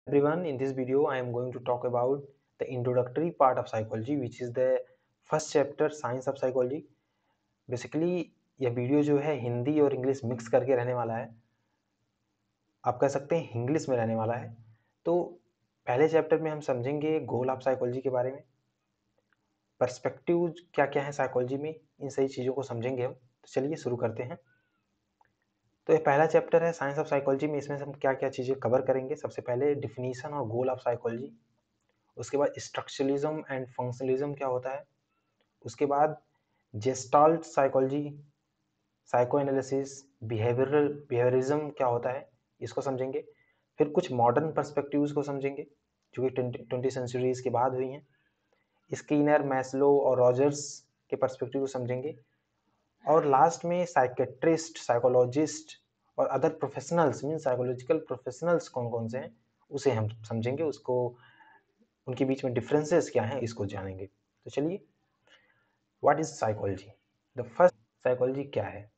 Everyone, in this video I am going to talk about the introductory part of psychology, which is the first chapter, science of psychology. Basically यह video जो है हिंदी और English mix करके रहने वाला है, आप कह सकते हैं इंग्लिश में रहने वाला है। तो पहले चैप्टर में हम समझेंगे गोल ऑफ साइकोलॉजी के बारे में, पर्सपेक्टिव क्या क्या है साइकोलॉजी में, इन सही चीज़ों को समझेंगे हम। तो चलिए शुरू करते हैं। तो ये पहला चैप्टर है साइंस ऑफ साइकोलॉजी में, इसमें हम क्या क्या चीज़ें कवर करेंगे। सबसे पहले डिफिनीशन और गोल ऑफ साइकोलॉजी, उसके बाद स्ट्रक्चरलिज्म एंड फंक्शनलिज्म क्या होता है, उसके बाद gestalt psychology, psychoanalysis, behaviourism क्या होता है, इसको समझेंगे। फिर कुछ मॉडर्न पर्सपेक्टिव्स को समझेंगे जो कि 20 सेंचुरीज के बाद हुई हैं। स्किनर, मैस्लो और रॉजर्स के पर्सपेक्टिव को समझेंगे। और लास्ट में साइकेट्रिस्ट, साइकोलॉजिस्ट और other professionals mean psychological professionals कौन कौन से हैं उसे हम समझेंगे, उसको उनके बीच में डिफरेंसेस क्या हैं इसको जानेंगे। तो चलिए, what is psychology. The first, psychology क्या है।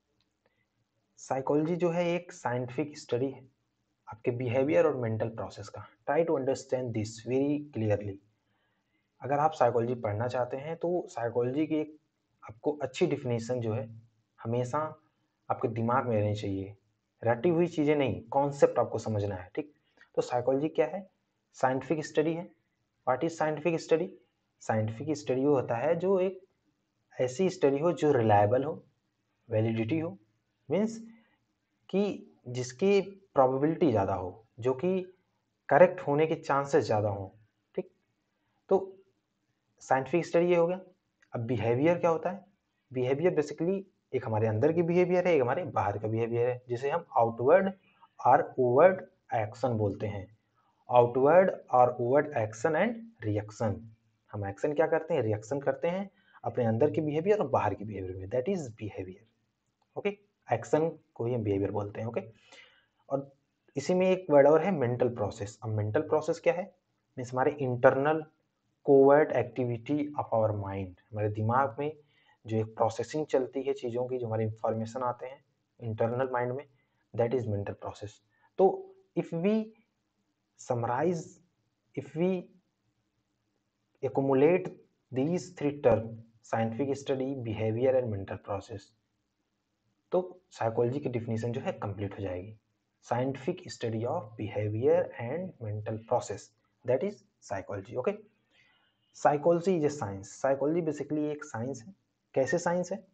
साइकोलॉजी जो है एक साइंटिफिक स्टडी है आपके बिहेवियर और मेंटल प्रोसेस का। Try to understand this very clearly. अगर आप साइकोलॉजी पढ़ना चाहते हैं तो साइकोलॉजी की एक आपको अच्छी डिफिनेशन जो है हमेशा आपके दिमाग में रहनी चाहिए। रटी हुई चीज़ें नहीं, कॉन्सेप्ट आपको समझना है, ठीक। तो साइकोलॉजी क्या है, साइंटिफिक स्टडी है। What is scientific study. Scientific study वो होता है जो एक ऐसी स्टडी हो जो रिलायबल हो, वैलिडिटी हो, मीन्स कि जिसकी प्रोबेबिलिटी ज़्यादा हो, जो कि करेक्ट होने के चांसेस ज़्यादा हो, ठीक। तो साइंटिफिक स्टडी ये हो गया। अब बिहेवियर क्या होता है। बिहेवियर बेसिकली एक हमारे अंदर की बिहेवियर है, एक हमारे बाहर का बिहेवियर है, जिसे हम आउटवर्ड और ओवर्ड एक्शन बोलते हैं। आउटवर्ड और ओवर्ड एक्शन एंड रिएक्शन। हम एक्शन क्या करते हैं, रिएक्शन करते हैं अपने अंदर के बिहेवियर और बाहर के बिहेवियर में, that is behaviour. Okay, action को ही हम बिहेवियर बोलते हैं। ओके, और इसी में एक वर्ड और है मेंटल प्रोसेस। अब मेंटल प्रोसेस क्या है, मीन्स हमारे internal covert activity of our mind, हमारे दिमाग में जो एक प्रोसेसिंग चलती है चीज़ों की, जो हमारे इंफॉर्मेशन आते हैं इंटरनल माइंड में, दैट इज मेंटल प्रोसेस। तो if we summarise, if we accumulate these three terms, scientific study, behavior and mental process, तो साइकोलॉजी की डिफिनीशन जो है कंप्लीट हो जाएगी। Scientific study of behaviour and mental process, that is psychology. Okay, psychology is a science. Psychology basically एक science है। कैसे science है,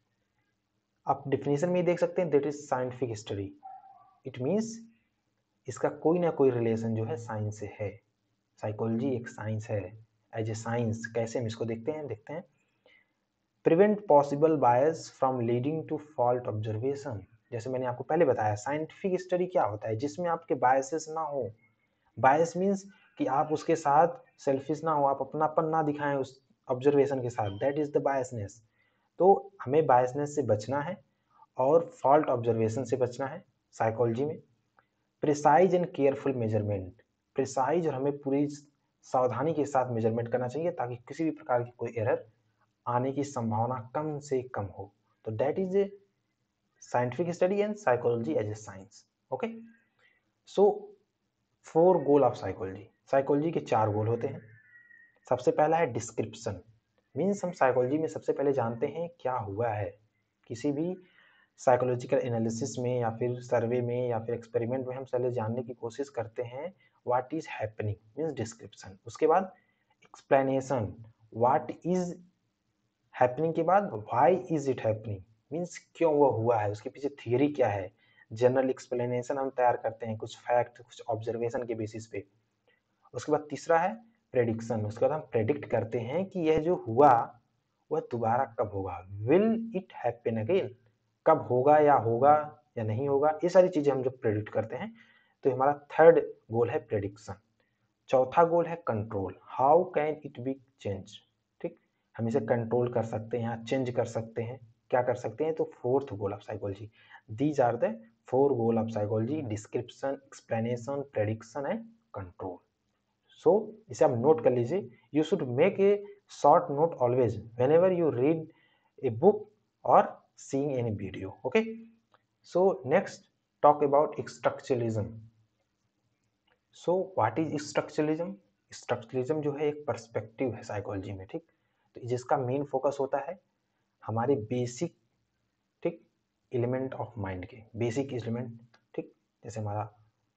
आप डिफिनीशन में ही देख सकते हैं, that is scientific study. It means इसका कोई ना कोई रिलेशन जो है साइंस से है। साइकोलॉजी एक साइंस है। एज ए साइंस कैसे हम इसको देखते हैं। Prevent possible bias from leading to fault observation. जैसे मैंने आपको पहले बताया, साइंटिफिक स्टडी क्या होता है, जिसमें आपके बायसेस ना हो। बायस मीन्स कि आप उसके साथ सेल्फिश ना हो, आप अपनापन ना दिखाएं उस ऑब्जर्वेशन के साथ, दैट इज द बायसनेस। तो हमें बायसनेस से बचना है और फॉल्ट ऑब्जर्वेशन से बचना है साइकोलॉजी में। Precise and careful measurement, precise और हमें पूरी सावधानी के साथ मेजरमेंट करना चाहिए ताकि किसी भी प्रकार की कोई एरर आने की संभावना कम से कम हो। तो that is a scientific study and psychology as a science. Okay, so 4 goal of psychology. Psychology के 4 गोल होते हैं। सबसे पहला है डिस्क्रिप्शन, मीन्स हम साइकोलॉजी में सबसे पहले जानते हैं क्या हुआ है। किसी भी साइकोलॉजिकल एनालिसिस में या फिर सर्वे में या फिर एक्सपेरिमेंट में हम पहले जानने की कोशिश करते हैं what is happening, means description. उसके बाद एक्सप्लेनेशन, व्हाट इज हैपनिंग के बाद why is it happening, means क्यों वो हुआ है, उसके पीछे थियरी क्या है। जनरल एक्सप्लेनेशन हम तैयार करते हैं कुछ फैक्ट, कुछ ऑब्जर्वेशन के बेसिस पे। उसके बाद तीसरा है प्रेडिक्शन, उसके बाद हम प्रेडिक्ट करते हैं कि यह जो हुआ वह दोबारा कब होगा, विल इट हैपन अगेन, कब होगा या नहीं होगा, ये सारी चीजें हम जब प्रेडिक्ट करते हैं तो हमारा थर्ड गोल है प्रेडिक्शन। चौथा गोल है control, how can it be change, ठीक, हम इसे कंट्रोल कर सकते हैं, चेंज कर सकते हैं, क्या कर सकते हैं। तो fourth goal of psychology, these are the 4 goal of psychology, description, explanation, prediction and control. So इसे आप नोट कर लीजिए। You should make a short note always whenever you read a book और seeing any video. Okay, so next talk about structuralism. So what is structuralism? Structuralism जो है एक perspective है psychology में, ठीक, तो जिसका मेन फोकस होता है हमारे बेसिक, ठीक, एलिमेंट ऑफ माइंड के बेसिक एलिमेंट, ठीक, जैसे हमारा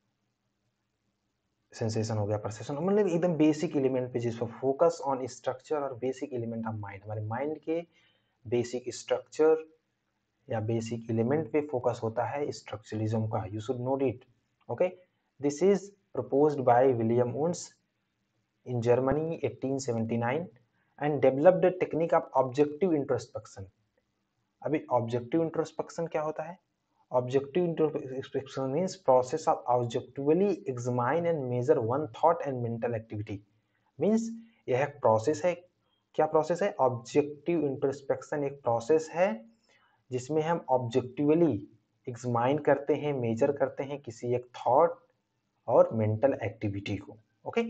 सेंसेशन हो गया, परसेप्शन, मतलब एकदम बेसिक एलिमेंट पे, जिस पर फोकस ऑन स्ट्रक्चर और बेसिक एलिमेंट ऑफ माइंड, हमारे माइंड के बेसिक स्ट्रक्चर या बेसिक एलिमेंट पे फोकस होता है स्ट्रक्चरलिज्म का. You should note it. Okay, this is proposed by William Wundt in Germany 1879 and developed a technique of objective introspection. अभी objective introspection क्या होता है? Objective introspection means process of objectively examine and measure one thought and mental activity. Means यह एक process है. क्या process है? Objective introspection एक प्रोसेस है जिसमें हम ऑब्जेक्टिवली एग्जामाइन करते हैं, मेजर करते हैं किसी एक थॉट और मेंटल एक्टिविटी को. Okay.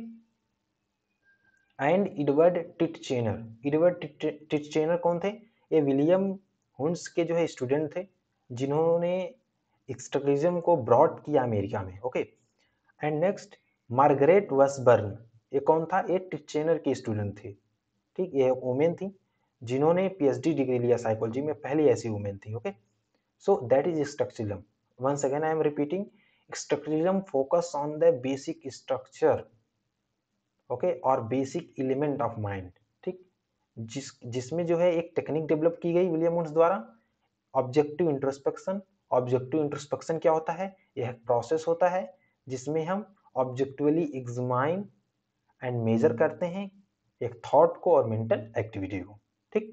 And Edward Titchener. Edward Titchener कौन थे? ये विलियम हुंड्स के जो है स्टूडेंट थे, जिन्होंने स्ट्रक्चरलिज्म को ब्रॉड किया अमेरिका में. Okay. And next Margaret Washburn. ये कौन था? ये टिटचेनर की स्टूडेंट थी, ठीक, ये वुमेन थी जिन्होंने पीएचडी डिग्री लिया साइकोलॉजी में, पहली ऐसी वुमेन थी. Okay. So that is structuralism. Once again I am repeating, structuralism focus on the basic structure, okay, और बेसिक एलिमेंट ऑफ माइंड, ठीक, जिसमें जो है एक टेक्निक डेवलप की गई विलियम वुंड्स द्वारा, ऑब्जेक्टिव इंट्रोस्पेक्शन. ऑब्जेक्टिव इंट्रोस्पेक्शन क्या होता है? यह प्रोसेस होता है जिसमें हम ऑब्जेक्टिवली एग्जामाइन एंड मेजर करते हैं एक थॉट को और मेंटल एक्टिविटी को, ठीक.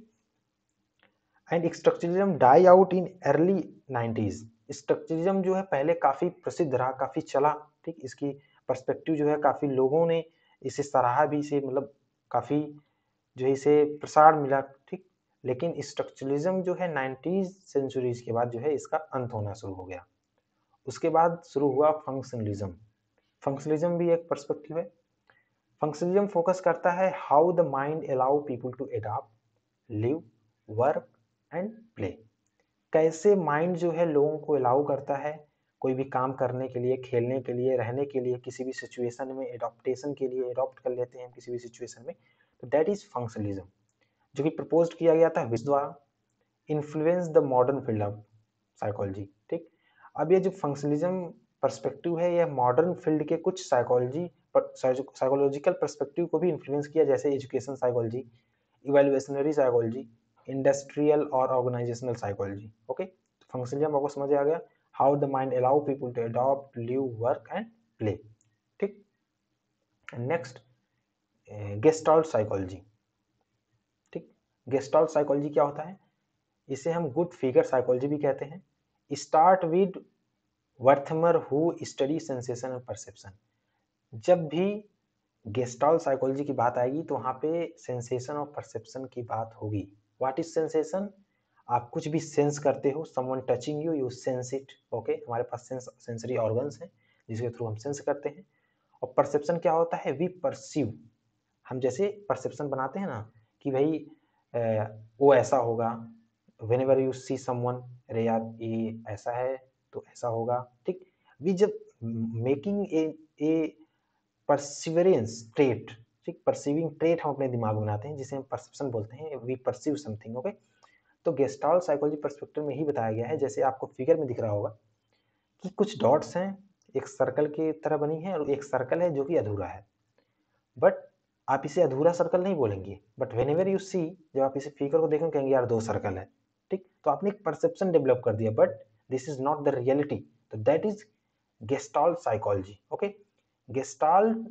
And structuralism die out in early 90s. Structuralism जो है पहले काफी प्रसिद्ध रहा, काफी चला, ठीक, इसकी पर्सपेक्टिव जो है काफी लोगों ने इसे सराहा भी, इसे मतलब काफी जो है इसे प्रसार मिला, ठीक. लेकिन स्ट्रक्चरलिज्म जो है 90s सेंचुरीज के बाद जो है इसका अंत होना शुरू हो गया. उसके बाद शुरू हुआ फंक्शनलिज्म. फंक्शनलिज्म भी एक पर्सपेक्टिव है. फंक्शनलिज्म फोकस करता है how the mind allow people to adopt, live, work and play. कैसे माइंड जो है लोगों को अलाउ करता है कोई भी काम करने के लिए, खेलने के लिए, रहने के लिए, किसी भी सिचुएशन में एडॉप्टेशन के लिए एडॉप्ट कर लेते हैं किसी भी सिचुएशन में. तो दैट इज फंक्शनलिज्म, जो कि प्रपोज किया गया था विश द्वारा, influence the modern field of psychology, ठीक. अब ये जो फंक्शनलिज्म पर्सपेक्टिव है, यह मॉडर्न फील्ड के कुछ साइकोलॉजिकल पर्सपेक्टिव को भी इन्फ्लुएंस किया, जैसे education psychology, evolutionary psychology, industrial और ऑर्गेनाइजेशनल साइकोलॉजी. ओके. फंक्शनलिज्म आपको समझ आ गया, how the mind allow people to adopt, live, work and play, ठीक. नेक्स्ट गेस्टाल्ट साइकोलॉजी, ठीक. गेस्टाल्ट साइकोलॉजी क्या होता है? इसे हम गुड फिगर साइकोलॉजी भी कहते हैं. Start with Wertheimer who study sensation and perception. जब भी गेस्टाल्ट साइकोलॉजी की बात आएगी तो वहाँ पे सेंसेशन और परसेप्शन की बात होगी. What is sensation? आप कुछ भी सेंस करते हो, someone touching you, you sense it. Okay, हमारे पास सेंसरी ऑर्गन्स हैं जिसके थ्रू हम सेंस करते हैं. और परसेप्शन क्या होता है? We perceive. हम जैसे परसेप्शन बनाते हैं ना कि भाई वो ऐसा होगा, व्हेनेवर यू सी समवन, अरे यार ये ऐसा है तो ऐसा होगा, ठीक. वी जब मेकिंग ए परसिवरेंस ट्रेट, ठीक, परसीविंग ट्रेट हम अपने दिमाग में बनाते हैं जिसे हम परसेप्शन बोलते हैं. We perceive something. ओके. तो गेस्टाल्ट साइकोलॉजी पर्सपेक्टिव में ही बताया गया है, जैसे आपको फिगर में दिख रहा होगा कि कुछ डॉट्स हैं, एक सर्कल की तरह बनी है और एक सर्कल है जो कि अधूरा है. बट आप इसे अधूरा सर्कल नहीं बोलेंगे, बट व्हेनेवर यू सी, जब आप इसे फिगर को देखेंगे कहेंगे यार दो सर्कल है, ठीक. तो आपने एक परसेप्शन डेवलप कर दिया, but this is not the reality. तो that is gestalt psychology. Okay. Gestalt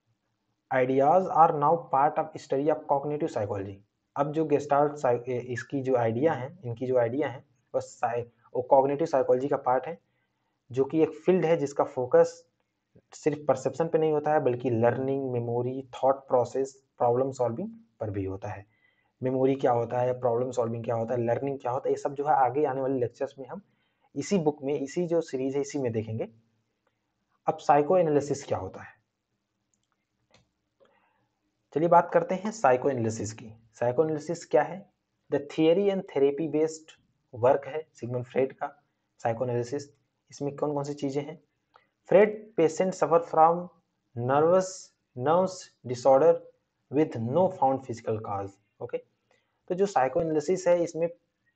ideas are now part of study of cognitive psychology. अब जो गेस्टाल्ट इसकी जो आइडिया है, इनकी जो आइडिया है वो कॉग्निटिव साइकोलॉजी का पार्ट है, जो कि एक फील्ड है जिसका फोकस सिर्फ परसेप्शन पे नहीं होता है बल्कि learning, memory, thought process, problem solving पर भी होता है. मेमोरी क्या होता है, प्रॉब्लम सॉल्विंग क्या होता है, लर्निंग क्या होता है, ये सब जो है आगे आने वाले लेक्चर्स में हम इसी बुक में, इसी जो सीरीज है इसी में देखेंगे. अब साइको एनालिसिस क्या होता है? चलिए बात करते हैं साइको एनालिसिस की. साइको एनालिसिस क्या है? The theory and therapy based work है सिगमंड फ्रेड का साइको एनालिसिस. इसमें कौन कौन सी चीजें हैं? Fred patient suffer from nervous nerves disorder with no found physical cause. Okay, तो जो साइको एनालिसिस है इसमें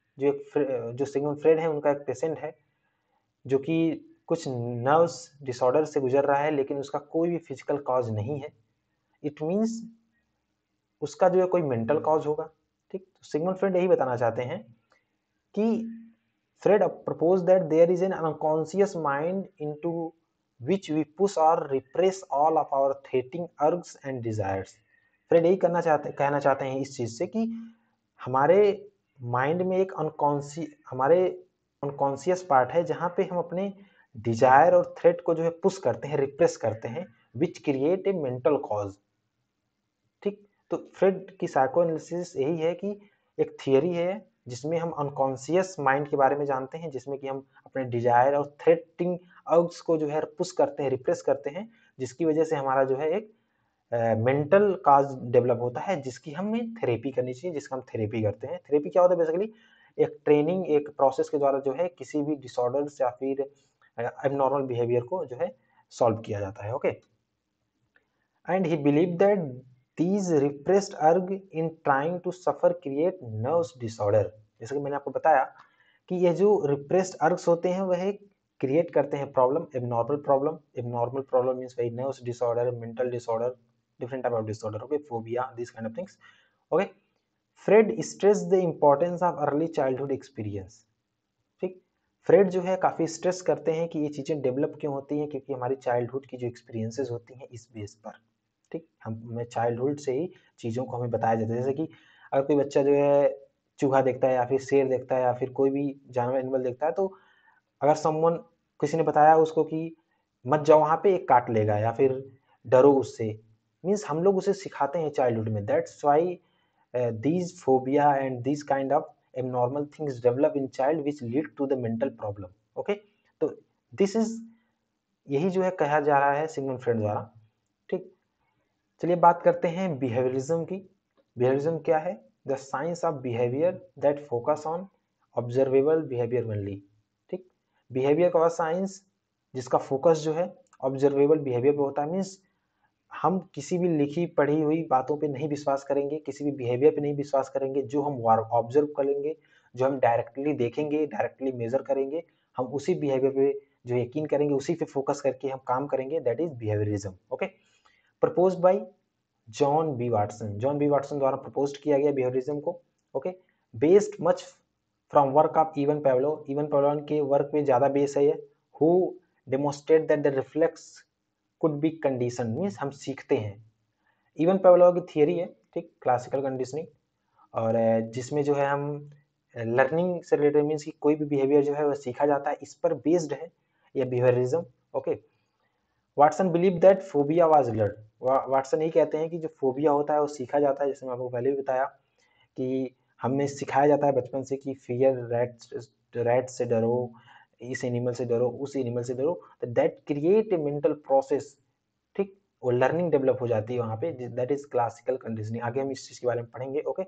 जो सिगमंड फ्रेड है उनका एक पेशेंट है जो कि कुछ नर्व्स डिसऑर्डर से गुजर रहा है लेकिन उसका कोई भी फिजिकल कॉज नहीं है। इट मीन्स उसका जो है कोई मेंटल कॉज होगा। ठीक, तो सिगमंड फ्रेड यही बताना चाहते हैं कि Freud proposed that there is an unconscious mind into which we push or repress all of our threatening urges and desires। Freud यही कहना चाहते हैं इस चीज से कि हमारे माइंड में एक हमारे अनकॉन्शियस पार्ट है जहां पे हम अपने डिजायर और थ्रेट को जो है पुश करते हैं, रिप्रेस करते हैं, which create a mental cause. ठीक, तो फ्रेड की साइको एनालिसिस यही है कि एक थियरी है जिसमें हम अनकॉन्शियस माइंड के बारे में जानते हैं, जिसमें कि हम अपने डिजायर और थ्रेटिंग अर्ग्स को जो है पुश करते हैं, रिप्रेस करते हैं, जिसकी वजह से हमारा जो है एक मेंटल काज डेवलप होता है जिसकी हमें थेरेपी करनी चाहिए, जिसका हम थेरेपी करते हैं। थेरेपी क्या होता है बेसिकली? एक ट्रेनिंग, एक प्रोसेस के द्वारा जो है किसी भी डिसऑर्डर्स या फिर एबनॉर्मल बिहेवियर को जो है सॉल्व किया जाता है। Okay, and he believed that these repressed urge in trying to suffer create nerves disorder। जैसे कि मैंने आपको बताया कि ये जो रिप्रेस्ड अर्ग्स होते हैं वह क्रिएट करते हैं प्रॉब्लम, एबनॉर्मल प्रॉब्लम मींस वही nerves disorder, mental disorder, different type of disorder. Okay, phobia, this kind of things. Okay, Freud stress the importance of early childhood experience. ठीक, फ्रेड जो है काफी स्ट्रेस करते हैं कि ये चीजें डेवलप क्यों होती हैं, क्योंकि हमारी चाइल्डहुड की जो एक्सपीरियंसेस होती हैं इस बेस पर। ठीक, हमें चाइल्डहुड से ही चीज़ों को हमें बताया जाता है। जैसे कि अगर कोई बच्चा जो है चूहा देखता है या फिर शेर देखता है या फिर कोई भी जानवर एनिमल देखता है, तो अगर समवन किसी ने बताया उसको कि मत जाओ वहाँ पे, एक काट लेगा या फिर डरो उससे, मीन्स हम लोग उसे सिखाते हैं चाइल्डहुड में। That's why these phobia and these kind of abnormal things develop in child which lead to the mental problem। okay, तो this is यही जो है कहा जा रहा है सिगमंड फ्रेड द्वारा। ठीक, चलिए बात करते हैं बिहेवियरिज्म की। बिहेवियरिज्म क्या है? The science of behaviour that focus on observable behaviour only. ठीक, बिहेवियर का साइंस जिसका फोकस जो है ऑब्जर्वेबल बिहेवियर पे होता है। मीन्स हम किसी भी लिखी पढ़ी हुई बातों पे नहीं विश्वास करेंगे, किसी भी बिहेवियर पे नहीं विश्वास करेंगे। जो हम ऑब्जर्व करेंगे, जो हम डायरेक्टली देखेंगे, डायरेक्टली मेजर करेंगे, हम उसी बिहेवियर पे जो यकीन करेंगे, उसी पे फोकस करके हम काम करेंगे। That is behaviourism. Okay, proposed by John B Watson. John B Watson द्वारा प्रपोज किया गया बिहेवियरिज्म को। Okay, based much from work of Ivan Pavlov. Ivan Pavlov के वर्क में ज्यादा बेस है ये। Who demonstrate that the reflex could be condition, means हम सीखते हैं। इवन पेवलो की थियरी है, ठीक, क्लासिकल कंडीशनिंग, और जिसमें जो है हम लर्निंग से रिलेटेड, मीन्स कि कोई भी बिहेवियर जो है वह सीखा जाता है, इस पर बेस्ड है यह behaviourism. Okay, Watson believe that phobia was learn. Watson यही कहते हैं कि जो फोबिया होता है वो सीखा जाता है। जैसे मैं आपको पहले भी बताया कि हमें सिखाया जाता है बचपन से कि फियर रैट से डरो, इस एनिमल से डरो, उस एनिमल से डरो, that create a mental process. ठीक, वो लर्निंग डेवलप हो जाती है वहां पे। That is classical conditioning. आगे हम इस चीज के बारे में पढ़ेंगे। ओके,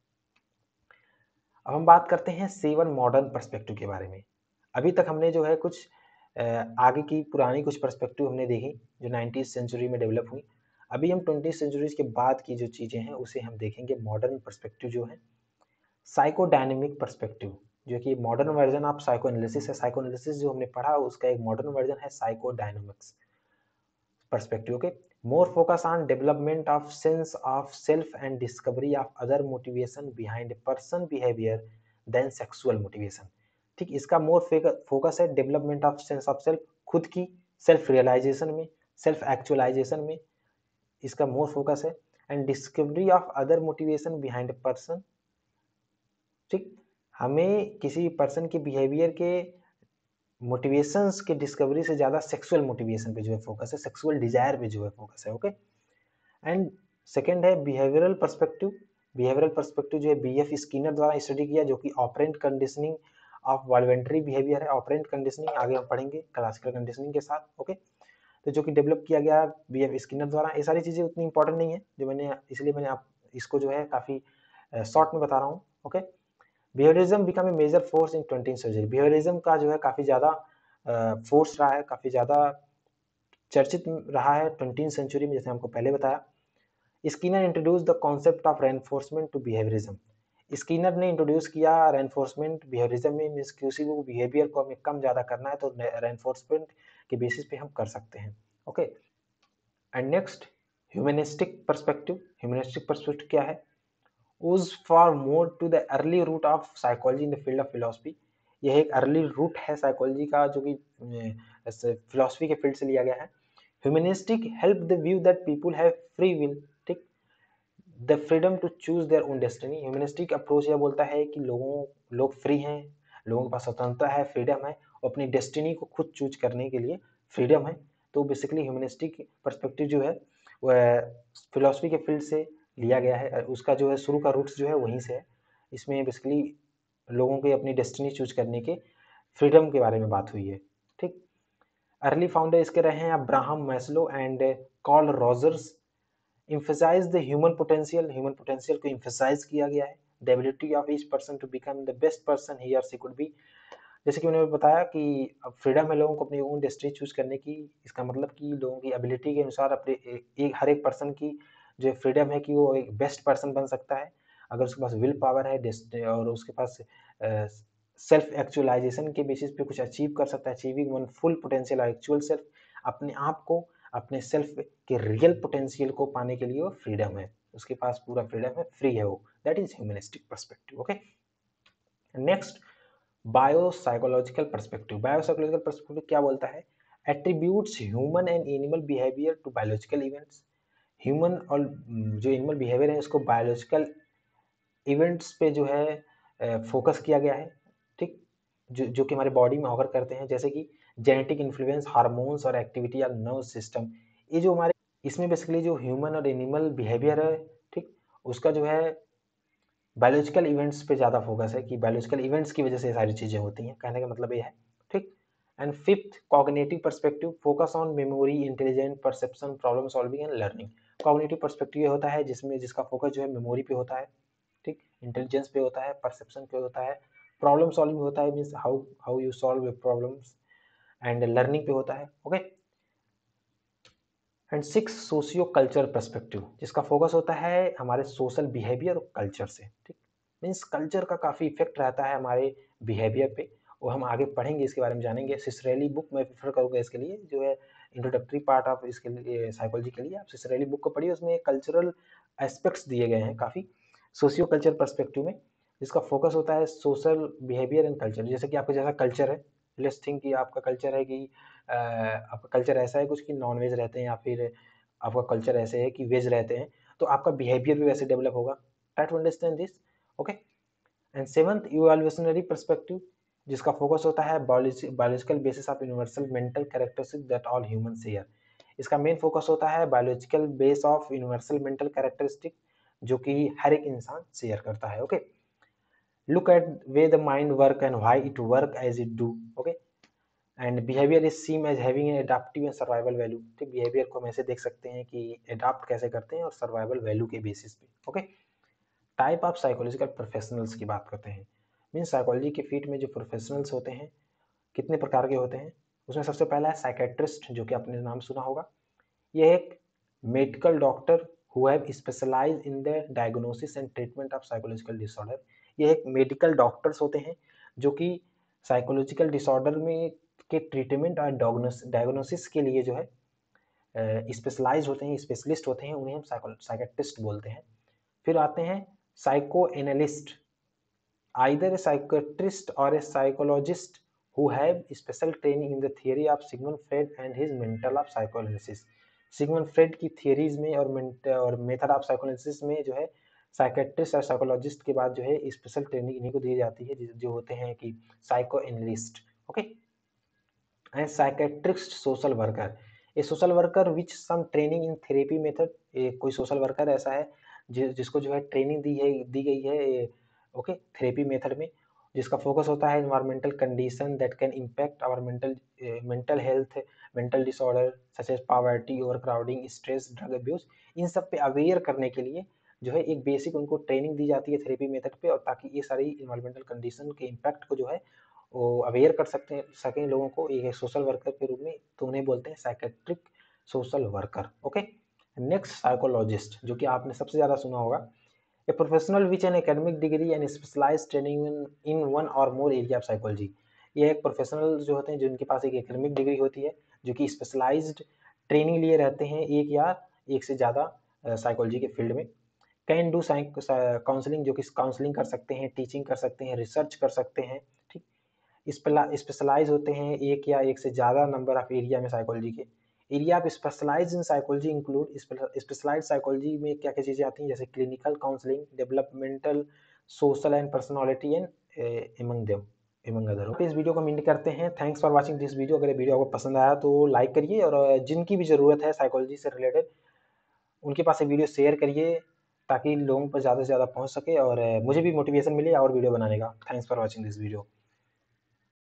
अब हम बात करते हैं 7 मॉडर्न पर्सपेक्टिव के बारे में। अभी तक हमने जो है कुछ आगे की पुरानी कुछ पर्सपेक्टिव हमने देखी जो 19th सेंचुरी में डेवलप हुई। अभी हम 20th सेंचुरी के बाद की जो चीजें हैं उसे हम देखेंगे। मॉडर्न पर्सपेक्टिव जो है साइकोडायनेमिक पर्सपेक्टिव, जो कि modern version of psycho analysis है। साइको एनालिसिस जो हमने पढ़ा उसका एक मॉडर्न वर्जन है साइकोडायनेमिक्स perspective। Okay, more focus on development of sense of self and discovery of other motivation behind a person behavior than sexual motivation। ठीक, इसका more focus है development of sense of self, खुद की self realization में, self actualization में इसका more focus है। And discovery of other motivation behind a person. ठीक, हमें किसी पर्सन के बिहेवियर के मोटिवेशंस की डिस्कवरी से ज्यादा सेक्सुअल मोटिवेशन पे जो है फोकस है, सेक्सुअल डिजायर पे जो है फोकस है। ओके, एंड सेकंड है बिहेवियरल पर्सपेक्टिव। बिहेवियरल पर्सपेक्टिव जो है बीएफ स्किनर द्वारा स्टडी किया, जो कि operant conditioning of voluntary behaviour है। ऑपरेंट कंडीशनिंग आगे हम पढ़ेंगे क्लासिकल कंडीशनिंग के साथ। ओके, तो जो कि डेवलप किया गया बीएफ स्किनर द्वारा। ये सारी चीजें उतनी इंपॉर्टेंट नहीं है जो मैंने, इसलिए मैंने आप इसको जो है काफी शॉर्ट में बता रहा हूँ। Okay, behaviourism become a major force in 20th century. Behaviourism का जो है काफी ज्यादा फोर्स रहा है, काफी ज्यादा चर्चित रहा है 20वीं सेंचुरी में, जैसे हमको पहले बताया। Skinner introduce the concept of reinforcement to behaviourism. Skinner ने इंट्रोड्यूस किया रेनफोर्समेंट बिहेवियरिज्म में, मीन्स किसी को बिहेवियर को हमें कम ज़्यादा करना है तो रेनफोर्समेंट के बेसिस पे हम कर सकते हैं। Okay, and next humanistic perspective. Humanistic perspective क्या है? Owes for more to the early root of psychology in the field of philosophy. यह एक अर्ली रूट है साइकोलॉजी का जो कि फिलोसफी के फील्ड से लिया गया है। Humanistic help the view that people have free will, ठीक, the freedom to choose their own destiny. Humanistic approach यह बोलता है कि लोग फ्री हैं, लोगों के पास स्वतंत्रता है, फ्रीडम है, और अपनी डेस्टिनी को खुद चूज करने के लिए फ्रीडम है। तो बेसिकली ह्यूमनिस्टिक पर्सपेक्टिव जो है वह फिलोसफी के फील्ड से लिया गया है, उसका जो है शुरू का रूट्स जो है वहीं से है। इसमें बेसिकली लोगों के अपनी डेस्टिनी चूज करने के फ्रीडम के बारे में बात हुई है, ठीक। अर्ली फाउंडर इसके रहे हैं Abraham Maslow and Carl Rogers. emphasize the human potential को emphasize किया गया है। the ability of each person to become the best person he or she could be। जैसे कि मैंने बताया कि अब फ्रीडम है लोगों को अपनी ओन डेस्टिनी चूज करने की। इसका मतलब कि लोगों की एबिलिटी के अनुसार अपने हर एक पर्सन की जो फ्रीडम है कि वो एक बेस्ट पर्सन बन सकता है अगर उसके पास विल पावर है और उसके पास सेल्फ एक्चुअलाइजेशन के बेसिस पे कुछ अचीव कर सकता है। अचीविंग वन फुल पोटेंशियल और एक्चुअल सेल्फ, अपने आप को अपने सेल्फ के रियल पोटेंशियल को पाने के लिए वो फ्रीडम है, उसके पास पूरा फ्रीडम है, फ्री है वो। That is humanistic perspective. Okay, next biopsychological perspective. Biopsychological perspective क्या बोलता है? Attributes human and animal behaviour to biological events. Human और जो एनिमल बिहेवियर है इसको बायोलॉजिकल इवेंट्स पे जो है फोकस किया गया है, ठीक, जो कि हमारे बॉडी में ऑकर करते हैं, जैसे कि जेनेटिक इन्फ्लुएंस, हार्मोन्स और एक्टिविटी ऑफ नर्व सिस्टम। ये जो हमारे इसमें बेसिकली जो ह्यूमन और एनिमल बिहेवियर है, ठीक, उसका जो है बायोलॉजिकल इवेंट्स पे ज़्यादा फोकस है कि बायोलॉजिकल इवेंट्स की वजह से ये सारी चीज़ें होती हैं, कहने का मतलब ये है, ठीक। And fifth cognitive perspective, focus on memory, intelligent, perception, problem solving and learning. Cognitive perspective ये होता है जिसका फोकस जो है मेमोरी पे होता है, ठीक, इंटेलिजेंस पे होता है, परसेप्शन पे होता है, प्रॉब्लम सॉल्विंग होता है, means how how you solve problems, and learning पे होता है। Okay, and six socio culture perspective, जिसका फोकस होता है हमारे सोशल बिहेवियर और कल्चर से, ठीक, मीन्स कल्चर का काफ़ी इफेक्ट रहता है हमारे बिहेवियर पे, और हम आगे पढ़ेंगे इसके बारे में जानेंगे। सिसरेली बुक मैं प्रेफर करूँगा इसके लिए, जो है इंट्रोडक्टरी पार्ट ऑफ इसके लिए साइकोलॉजी के लिए। आप सिसरेली बुक को पढ़िए, उसमें कल्चरल एस्पेक्ट्स दिए गए हैं काफ़ी सोशियो कल्चर पर्सपेक्टिव में, जिसका फोकस होता है सोशल बिहेवियर एंड कल्चर। जैसे कि आपका जैसा कल्चर है, लेट्स थिंक कि आपका कल्चर है कि आपका कल्चर ऐसा है कुछ कि नॉन वेज रहते हैं, या फिर आपका कल्चर ऐसे है कि वेज रहते हैं, तो आपका बिहेवियर भी वैसे डेवलप होगा। Try to understand this. Okay, and seventh evolutionary perspective, जिसका फोकस होता है biological basis of universal mental characteristic that all human share. इसका मेन फोकस होता है biological base of universal mental characteristic जो कि हर एक इंसान शेयर करता है। Okay, look at way the mind work and why it work as it do. Okay, and behaviour is seem as having an adaptive and survival value. ठीक, behaviour को हम ऐसे देख सकते हैं कि एडाप्ट कैसे करते हैं और सर्वाइवल वैल्यू के बेसिस पे। Okay, type of psychological professionals की बात करते हैं। मीन साइकोलॉजी के फील्ड में जो प्रोफेशनल्स होते हैं कितने प्रकार के होते हैं, उसमें सबसे पहला है साइकेट्रिस्ट, जो कि आपने नाम सुना होगा। यह एक medical doctor who have specialize in the diagnosis and treatment of psychological disorder. ये एक मेडिकल डॉक्टर्स होते हैं जो कि साइकोलॉजिकल डिसऑर्डर में के ट्रीटमेंट और डायग्नोसिस के लिए जो है स्पेशलाइज होते हैं, स्पेशलिस्ट होते हैं, उन्हें हम साइकेट्रिस्ट बोलते हैं। फिर आते हैं psycho analyst, either a psychiatrist or a psychologist who have special training in the theory of Sigmund Freud and his mental of psychoanalysis। Sigmund Freud की थियरीज में और मेथड ऑफ साइकोएनालिसिस में जो है साइकेट्रिस्ट और साइकोलॉजिस्ट के बाद जो है स्पेशल ट्रेनिंग इन्हीं को दी जाती है, जो होते हैं कि psycho analyst. Okay, and psychiatrist social worker, a social worker which some training in therapy method. कोई सोशल वर्कर ऐसा है जिसको जो है ट्रेनिंग दी गई है ओके थेरेपी मेथड में, जिसका फोकस होता है environmental condition that can impact our mental health, mental disorder such as poverty, overcrowding, stress, drug abuse. इन सब पे अवेयर करने के लिए जो है एक बेसिक उनको ट्रेनिंग दी जाती है थेरेपी मेथड पे, और ताकि ये सारी इन्वायरमेंटल कंडीशन के इम्पैक्ट को जो है वो अवेयर कर सकें लोगों को एक सोशल वर्कर के रूप में, तो उन्हें बोलते हैं psychiatric social worker. Okay, next psychologist, जो कि आपने सबसे ज़्यादा सुना होगा। A professional which an academic degree and specialize training in one और मोर एरिया ऑफ साइकोलॉजी। ये एक प्रोफेशनल जो होते हैं जिनके पास एक एकेडमिक डिग्री होती है, जो कि स्पेशलाइज्ड ट्रेनिंग लिए रहते हैं एक या एक से ज़्यादा साइकोलॉजी के फील्ड में। कैन डू काउंसलिंग, जो कि काउंसलिंग कर सकते हैं, टीचिंग कर सकते हैं, रिसर्च कर सकते हैं। ठीक, स्पेशलाइज होते हैं एक या एक से ज़्यादा नंबर ऑफ एरिया में साइकोलॉजी के। Area of specialize in psychology include, specialize psychology में क्या क्या चीज़ें आती हैं, जैसे clinical counselling, developmental, social and personality and among them among other. तो इस वीडियो को एंड करते हैं। Thanks for watching this video. अगर ये वीडियो आपको पसंद आया तो लाइक करिए, और जिनकी भी ज़रूरत है साइकोलॉजी से रिलेटेड, उनके पास ये वीडियो शेयर करिए, ताकि लोगों पर ज़्यादा से ज़्यादा पहुंच सके और मुझे भी मोटिवेशन मिले और वीडियो बनाने का। Thanks for watching this video.